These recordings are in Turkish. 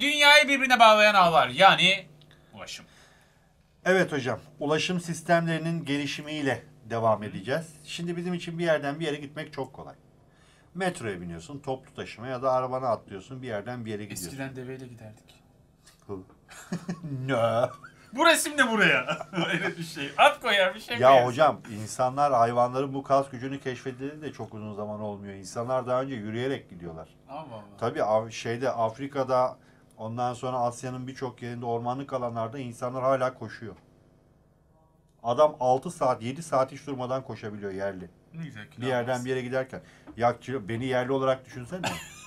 dünyayı birbirine bağlayan ağlar. Yani ulaşım. Evet hocam, ulaşım sistemlerinin gelişimiyle devam edeceğiz. Şimdi bizim için bir yerden bir yere gitmek çok kolay. Metroya biniyorsun, toplu taşıma ya da arabana atlıyorsun, bir yerden bir yere gidiyorsun. Eskiden deveyle giderdik. Ne? Bu resim de buraya. Öyle bir şey. At koyar bir şey Ya koyar. hocam, insanlar hayvanların bu kas gücünü keşfedildi de çok uzun zaman olmuyor. İnsanlar daha önce yürüyerek gidiyorlar. Allah Allah. Tabii Afrika'da, ondan sonra Asya'nın birçok yerinde, ormanlık alanlarda insanlar hala koşuyor. Adam 6 saat, 7 saat hiç durmadan koşabiliyor yerli. Ne güzel. Bir yerden bir yere giderken. Ya beni yerli olarak düşünsene.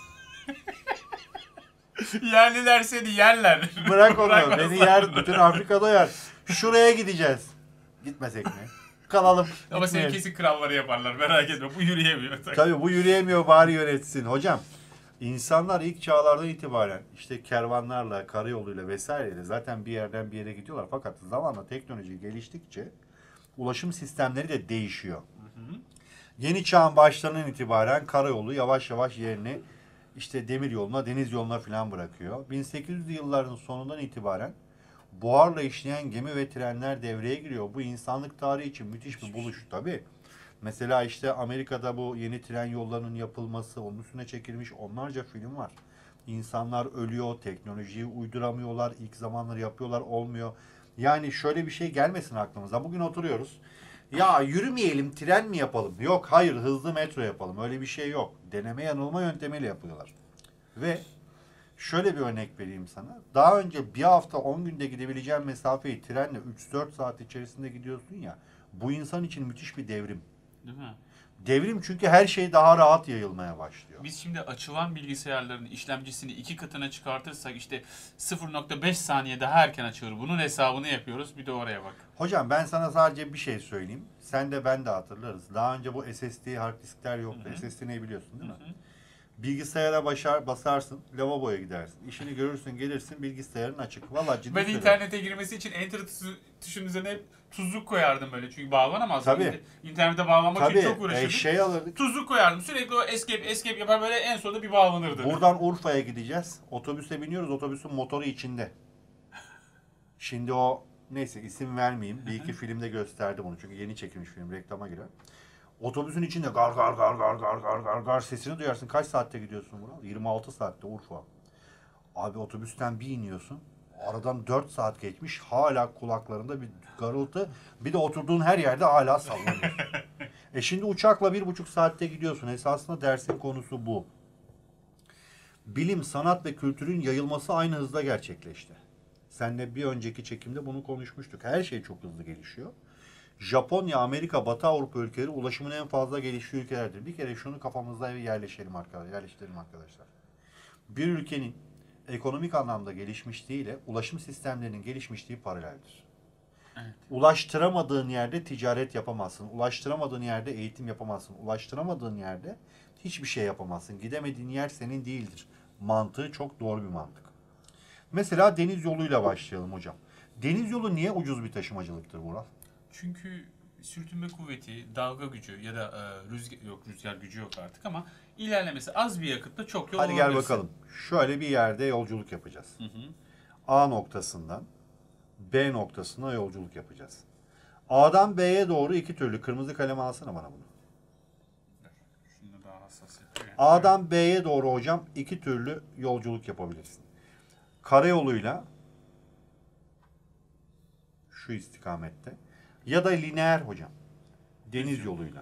Yerliler seni yerler. Bırak onu. Bırakmazlar. Beni yer. Bütün Afrika'da yer. Şuraya gideceğiz. Gitmesek mi? Kalalım. Ama seni Gitmeyelim. kesin kralları yaparlar. Merak etme. Bu yürüyemiyor. Tabii bu yürüyemiyor, bari yönetsin. Hocam, insanlar ilk çağlardan itibaren işte kervanlarla, karayoluyla vesaireyle zaten bir yerden bir yere gidiyorlar. Fakat zamanla teknoloji geliştikçe ulaşım sistemleri de değişiyor. Yeni çağın başlarından itibaren karayolu yavaş yavaş yerini işte demir yoluna, deniz yoluna falan bırakıyor. 1800'lü yılların sonundan itibaren buharla işleyen gemi ve trenler devreye giriyor. Bu insanlık tarihi için müthiş bir buluş tabii. Mesela işte Amerika'da bu yeni tren yollarının yapılması, onun üstüne çekilmiş onlarca film var. İnsanlar ölüyor, teknolojiyi uyduramıyorlar, ilk zamanları yapıyorlar, olmuyor. Yani şöyle bir şey gelmesin aklımıza. Bugün oturuyoruz. Ya yürümeyelim, tren mi yapalım? Yok, hayır, hızlı metro yapalım. Öyle bir şey yok. Deneme yanılma yöntemiyle yapıyorlar. Ve şöyle bir örnek vereyim sana. Daha önce bir hafta 10 günde gidebileceğin mesafeyi trenle 3-4 saat içerisinde gidiyorsun ya. Bu insan için müthiş bir devrim. Değil mi? Devrim, çünkü her şey daha rahat yayılmaya başlıyor. Biz şimdi açılan bilgisayarların işlemcisini 2 katına çıkartırsak işte 0.5 saniye daha erken açılır. Bunun hesabını yapıyoruz. Bir de oraya bak. Hocam, ben sana sadece bir şey söyleyeyim. Sen de ben de hatırlarız. Daha önce bu SSD hard diskler yoktu. SSD ne biliyorsun değil mi? Bilgisayara basarsın, lavaboya gidersin. İşini görürsün, gelirsin, bilgisayarın açık. Vallahi ciddi Ben söylüyorum. internete girmesi için enter tuşunun üzerine hep tuzluk koyardım böyle. Çünkü bağlanamaz. Tabii. İnternete bağlamak için çok uğraşırdım. Şey alırdık. Tuzluk koyardım. Sürekli o escape yapar böyle en sonunda bir bağlanırdı. Buradan Urfa'ya gideceğiz. Otobüse biniyoruz. Otobüsün motoru içinde. Şimdi o, neyse isim vermeyeyim. Bir iki filmde gösterdi bunu. Çünkü yeni çekilmiş film. Reklama girer. Otobüsün içinde gar gar gar gar gar gar gar gar sesini duyarsın. Kaç saatte gidiyorsun buna? 26 saatte Urfa. Abi otobüsten bir iniyorsun. Aradan 4 saat geçmiş. Hala kulaklarında bir garıltı. Bir de oturduğun her yerde hala sallanıyor. Şimdi uçakla 1,5 saatte gidiyorsun. Esasında dersin konusu bu. Bilim, sanat ve kültürün yayılması aynı hızda gerçekleşti. Seninle bir önceki çekimde bunu konuşmuştuk. Her şey çok hızlı gelişiyor. Japonya, Amerika, Batı Avrupa ülkeleri ulaşımın en fazla geliştiği ülkelerdir. Bir kere şunu kafamızda yerleştirelim arkadaşlar. Bir ülkenin ekonomik anlamda gelişmişliğiyle ulaşım sistemlerinin gelişmişliği paraleldir. Evet. Ulaştıramadığın yerde ticaret yapamazsın. Ulaştıramadığın yerde eğitim yapamazsın. Ulaştıramadığın yerde hiçbir şey yapamazsın. Gidemediğin yer senin değildir. Mantığı çok doğru bir mantık. Mesela deniz yoluyla başlayalım hocam. Deniz yolu niye ucuz bir taşımacılıktır Vural? Çünkü sürtünme kuvveti, dalga gücü ya da rüzgar gücü yok artık ama ilerlemesi az bir yakıtla çok yol Hadi gel alabilirsin. bakalım. Şöyle bir yerde yolculuk yapacağız. Hı hı. A noktasından B noktasına yolculuk yapacağız. A'dan B'ye doğru iki türlü. Kırmızı kalem alsana bana bunu. Şunu daha hassas yapıyor. A'dan B'ye doğru hocam iki türlü yolculuk yapabilirsin. Karayoluyla şu istikamette ya da lineer hocam. Deniz yoluyla.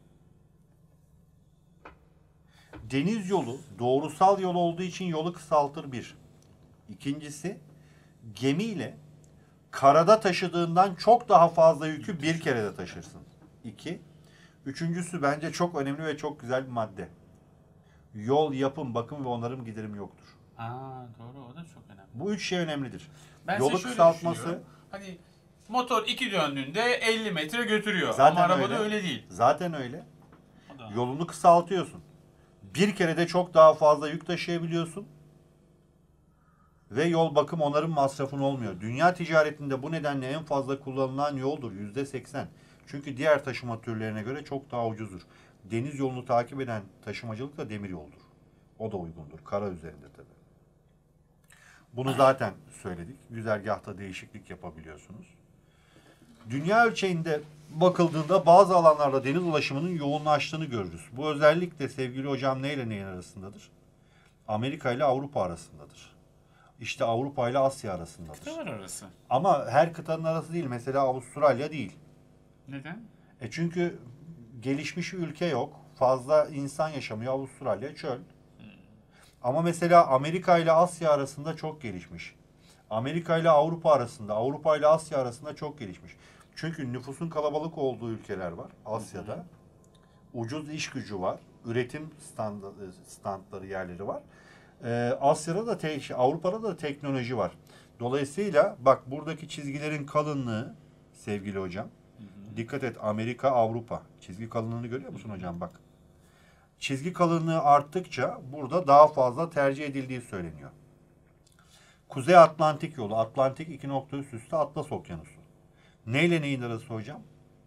Deniz yolu doğrusal yol olduğu için yolu kısaltır bir. İkincisi, gemiyle karada taşıdığından çok daha fazla yükü bir kerede taşırsın. İki. Üçüncüsü bence çok önemli ve çok güzel bir madde. Yol, yapım, bakım ve onarım giderim yoktur. Doğru, o da çok önemli. Bu üç şey önemlidir. Ben Yolu şöyle kısaltması. düşünüyorum. Hani motor 2 döndüğünde 50 metre götürüyor. Zaten ama arabada öyle değil. Zaten öyle. O da. Yolunu kısaltıyorsun. Bir kerede çok daha fazla yük taşıyabiliyorsun. Ve yol, bakım, onarım masrafın olmuyor. Dünya ticaretinde bu nedenle en fazla kullanılan yoldur. %80. Çünkü diğer taşıma türlerine göre çok daha ucuzdur. Deniz yolunu takip eden taşımacılık da demir yoldur. O da uygundur. Kara üzerinde tabii. Bunu zaten söyledik. Güzergahta değişiklik yapabiliyorsunuz. Dünya ölçeğinde bakıldığında bazı alanlarda deniz ulaşımının yoğunlaştığını görürüz. Bu özellikle sevgili hocam neyle neyin arasındadır? Amerika ile Avrupa arasındadır. İşte Avrupa ile Asya arasındadır. Kıtalar arası. Ama her kıtanın arası değil. Mesela Avustralya değil. Neden? Çünkü gelişmiş bir ülke yok. Fazla insan yaşamıyor. Avustralya çöl. Ama mesela Amerika ile Asya arasında çok gelişmiş. Amerika ile Avrupa arasında, Avrupa ile Asya arasında çok gelişmiş. Çünkü nüfusun kalabalık olduğu ülkeler var Asya'da. Ucuz iş gücü var. Üretim standları yerleri var. Asya'da da Avrupa'da da teknoloji var. Dolayısıyla bak buradaki çizgilerin kalınlığı sevgili hocam. Dikkat et, Amerika, Avrupa. Çizgi kalınlığını görüyor musun hocam bak. Çizgi kalınlığı arttıkça burada daha fazla tercih edildiği söyleniyor. Kuzey Atlantik yolu. Atlantik 2 nokta üstü Atlas Okyanusu. Neyle neyin arası hocam?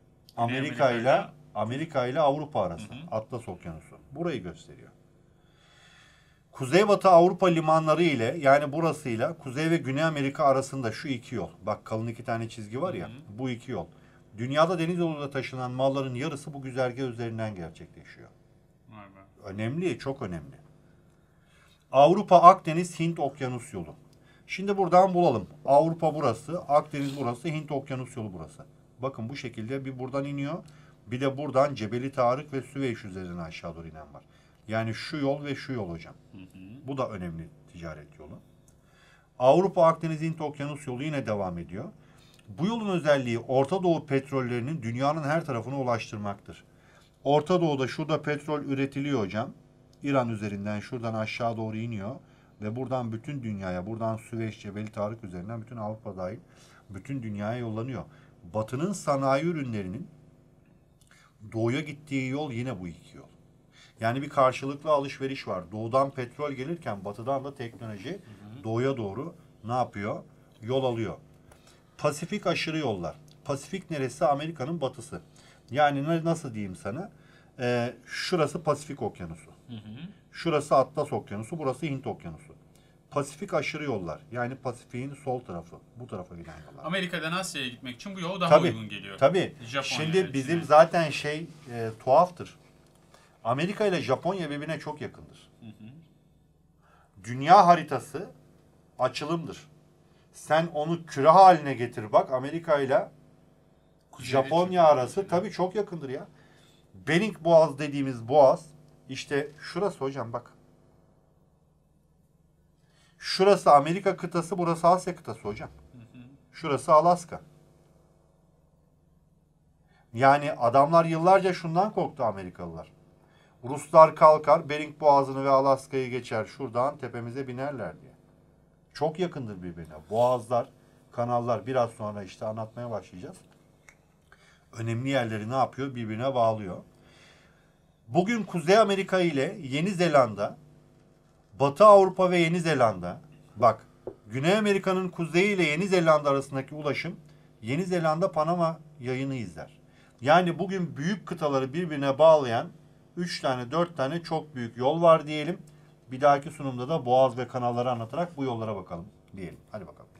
Amerika ile Avrupa arası. Atlas Okyanusu. Burayı gösteriyor. Kuzeybatı Avrupa limanları ile yani burasıyla Kuzey ve Güney Amerika arasında şu iki yol. Bak kalın iki tane çizgi var ya. Bu iki yol. Dünyada deniz yoluyla taşınan malların yarısı bu güzergah üzerinden gerçekleşiyor. Önemli, çok önemli. Avrupa, Akdeniz, Hint Okyanus yolu. Şimdi buradan bulalım. Avrupa burası, Akdeniz burası, Hint Okyanus yolu burası. Bakın bu şekilde bir buradan iniyor. Bir de buradan Cebeli Tarık ve Süveyş üzerinden aşağı doğru inen var. Yani şu yol ve şu yol hocam. Bu da önemli ticaret yolu. Avrupa, Akdeniz, Hint Okyanus yolu yine devam ediyor. Bu yolun özelliği Orta Doğu petrollerinin dünyanın her tarafına ulaştırmaktır. Orta Doğu'da şurada petrol üretiliyor hocam. İran üzerinden şuradan aşağı doğru iniyor. Ve buradan bütün dünyaya, buradan Süveyş, Cebeli Tarık üzerinden bütün Avrupa dahil bütün dünyaya yollanıyor. Batı'nın sanayi ürünlerinin doğuya gittiği yol yine bu iki yol. Yani bir karşılıklı alışveriş var. Doğudan petrol gelirken batıdan da teknoloji doğuya doğru ne yapıyor? Yol alıyor. Pasifik aşırı yollar. Pasifik neresi? Amerika'nın batısı. Yani nasıl diyeyim sana? Şurası Pasifik Okyanusu. Şurası Atlas Okyanusu. Burası Hint Okyanusu. Pasifik aşırı yollar. Yani Pasifik'in sol tarafı. Bu tarafa giden yollar. Amerika'dan Asya'ya gitmek için bu yol daha uygun geliyor. Tabii. Japonya Şimdi bizim zaten tuhaftır. Amerika ile Japonya birbirine çok yakındır. Dünya haritası açılımdır. Sen onu küre haline getir bak, Amerika ile Japonya arası tabii çok yakındır ya. Bering Boğaz dediğimiz boğaz işte şurası hocam bak. Şurası Amerika kıtası, burası Asya kıtası hocam. Şurası Alaska. Yani adamlar yıllarca şundan korktu Amerikalılar. Ruslar kalkar, Bering Boğazı'nı ve Alaska'yı geçer, şuradan tepemize binerler diye. Çok yakındır birbirine. Boğazlar, kanallar biraz sonra işte anlatmaya başlayacağız. Önemli yerleri ne yapıyor? Birbirine bağlıyor. Bugün Kuzey Amerika ile Yeni Zelanda, Batı Avrupa ve Yeni Zelanda, bak Güney Amerika'nın kuzeyi ile Yeni Zelanda arasındaki ulaşım Yeni Zelanda Panama yayını izler. Yani bugün büyük kıtaları birbirine bağlayan 3 tane 4 tane çok büyük yol var diyelim. Bir dahaki sunumda da boğaz ve kanalları anlatarak bu yollara bakalım diyelim. Hadi bakalım.